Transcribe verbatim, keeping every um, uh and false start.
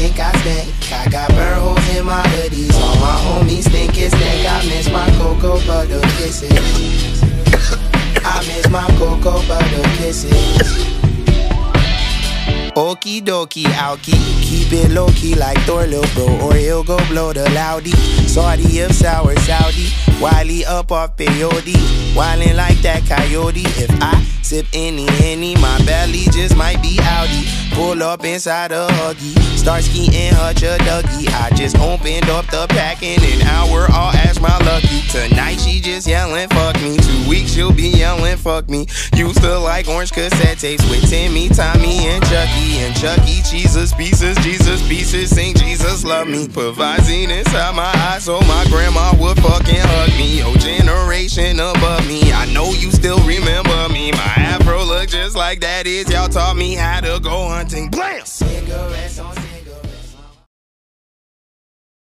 think I stink. I got burn holes in my hoodies. All my homies think it's stank. I miss my cocoa butter kisses. I miss my cocoa butter kisses. Okie dokie, alky. Keep it low key like Thor, lil' bro, or he'll go blow the loudy. Saudi of sour Saudi, Wiley up off peyote, wildin' like that coyote. If I sip any Henny, my belly just might be outy. Pull up inside a Huggy, start skiing Hutch a Dougie. I just opened up the pack in an hour, I'll ask my lucky. Tonight she just yelling fuck me, two weeks she'll be yelling fuck me. Used to like orange cassette tapes with Timmy, Tommy, and Chucky. And Chucky, Jesus pieces, Jesus pieces, sing Jesus love me. Put Visine inside my eyes so my grandma would fucking hug me. Your generation above me, I know you still remember me. My afro look just like that is, y'all taught me how to go hunting. Blam!